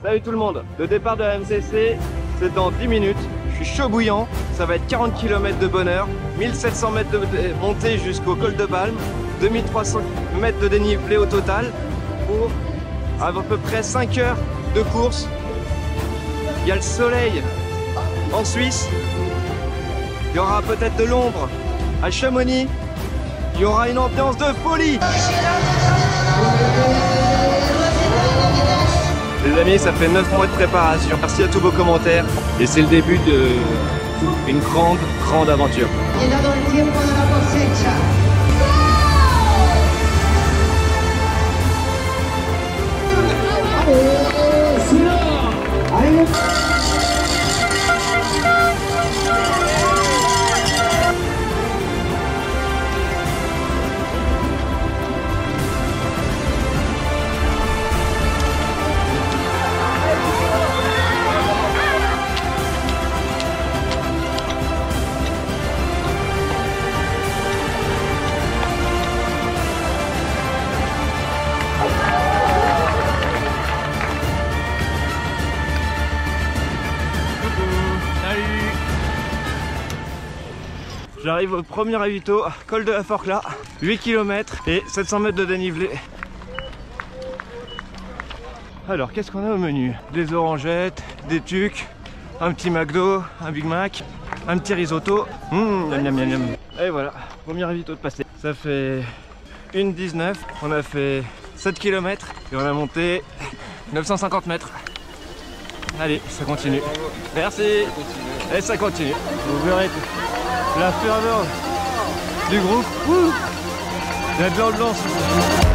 Salut tout le monde, le départ de la MCC c'est dans 10 minutes. Je suis chaud bouillant, ça va être 40 km de bonheur, 1700 mètres de montée jusqu'au col de Balme, 2300 mètres de dénivelé au total pour à peu près 5 heures de course. Il y a le soleil en Suisse, il y aura peut-être de l'ombre à Chamonix, il y aura une ambiance de folie. Les amis, ça fait 9 mois de préparation. Merci à tous vos commentaires. Et c'est le début d'une grande aventure. J'arrive au premier ravito, col de la Forclaz, 8 km et 700 mètres de dénivelé. Alors qu'est-ce qu'on a au menu? Des orangettes, des tucs, un petit McDo, un Big Mac, un petit risotto. Miam, miam, miam. Et voilà, premier ravito de passé. Ça fait 1,19, on a fait 7 km et on a monté 950 mètres. Allez, ça continue. Merci. Et ça continue. Vous verrez la ferveur du groupe. Il y a de l'ambiance ici.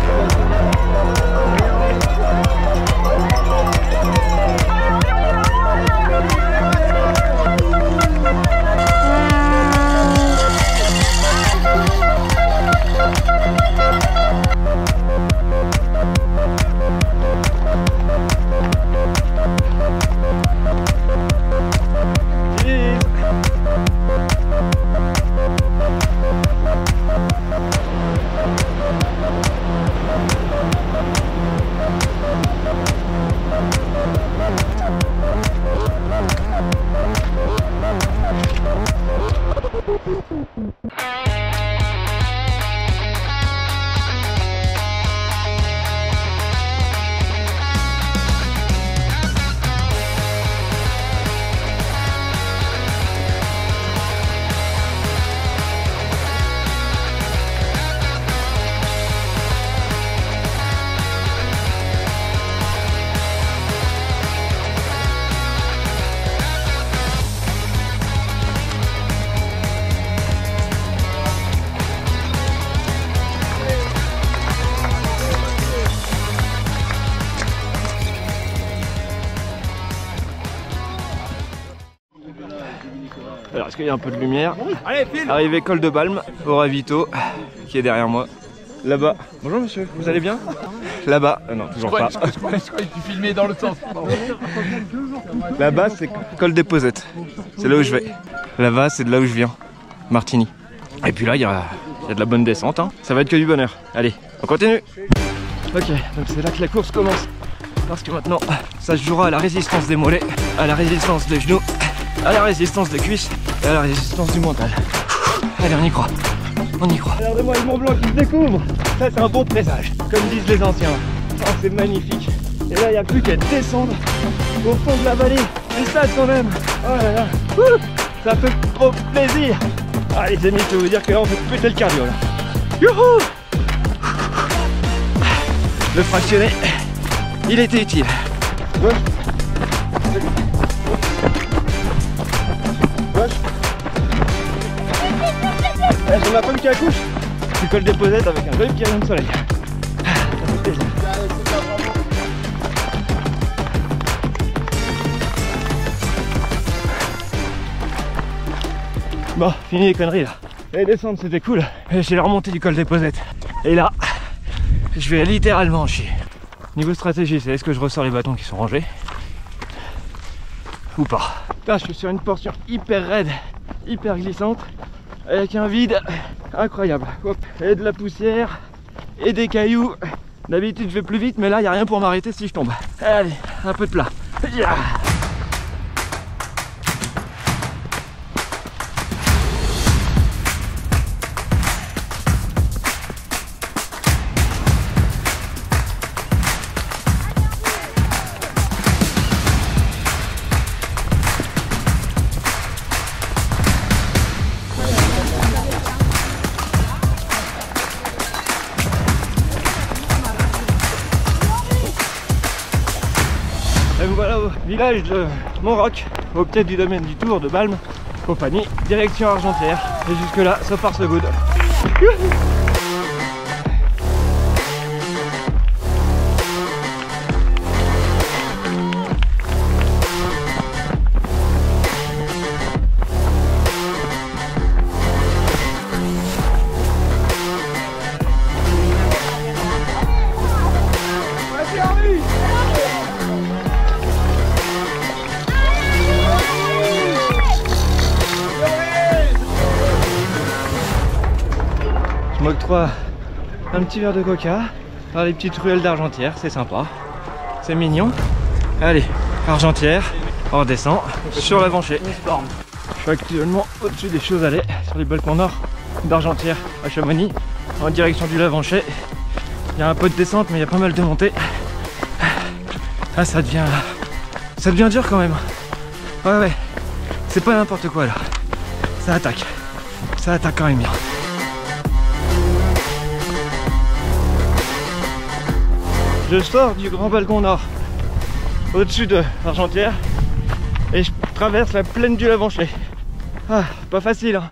Alors est-ce qu'il y a un peu de lumière? Arrivé col de Balme au ravito qui est derrière moi. Là-bas. Bonjour monsieur, vous allez bien? Là-bas, non toujours pas. Je crois que tu filmais dans le sens. Là-bas c'est col des Posettes. C'est là où je vais. Là-bas c'est de là où je viens. Martigny. Et puis là il y a de la bonne descente. Hein. Ça va être que du bonheur. Allez, on continue. Ok, donc c'est là que la course commence. Parce que maintenant ça se jouera à la résistance des mollets, à la résistance des genoux, à la résistance des cuisses et à la résistance du mental. Allez, on y croit. On y croit. Regardez-moi le Mont Blanc qui se découvre. Ça, c'est un bon présage, comme disent les anciens. Oh, c'est magnifique. Et là, il n'y a plus qu'à descendre au fond de la vallée. C'est ça qu'on aime. Oh là là. Ça fait trop plaisir. Ah, les amis, je peux vous dire que là, on fait péter le cardio. Là. Youhou. Le fractionné, il était utile. Gauche. J'ai ma femme qui accouche du col des Posettes avec un joli petit rayon de soleil. Ça fait plaisir. Bon, fini les conneries là. Les descentes c'était cool. J'ai la remontée du col des Posettes. Et là, je vais littéralement chier. Niveau stratégie, c'est est-ce que je ressors les bâtons qui sont rangés ou pas. Putain, je suis sur une portion hyper raide, hyper glissante, avec un vide incroyable. Hop. Et de la poussière et des cailloux. D'habitude je vais plus vite, mais là il n'y a rien pour m'arrêter si je tombe. Allez. un peu de plat. Yeah. Et voilà au village de Montroc, au pied du domaine du Tour de Balme, au Pagny, direction Argentière. Et jusque là, so far so good. Je m'octroie un petit verre de coca dans les petites ruelles d'Argentière, c'est sympa, c'est mignon. Allez, Argentière, on redescend sur l'Avancher. Je suis actuellement au-dessus des Chauxalets, sur les balcons nord d'Argentière à Chamonix, en direction du Lavancher. Il y a un peu de descente, mais il y a pas mal de montées. Ah, ça devient dur quand même. Ouais, c'est pas n'importe quoi là. Ça attaque quand même bien. Je sors du grand balcon nord, au-dessus de Argentière, et je traverse la plaine du Lavancher. Ah, pas facile hein.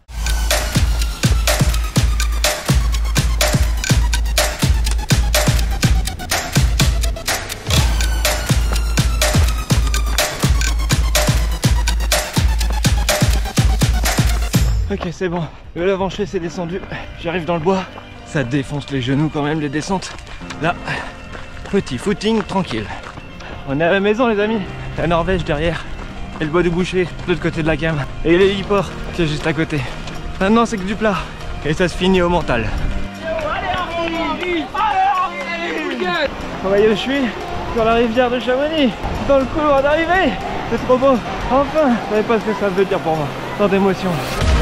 Ok, c'est bon, le Lavancher s'est descendu, j'arrive dans le bois, ça défonce les genoux quand même les descentes. Là, petit footing tranquille. On est à la maison les amis, la Norvège derrière, et le bois du Boucher de l'autre côté de la cam, et l'héliport qui est juste à côté. Maintenant c'est que du plat, et ça se finit au mental. Vous voyez où je suis? Sur la rivière de Chamonix, dans le couloir d'arrivée. C'est trop beau, enfin. Je savais pas ce que ça veut dire pour moi, tant d'émotions.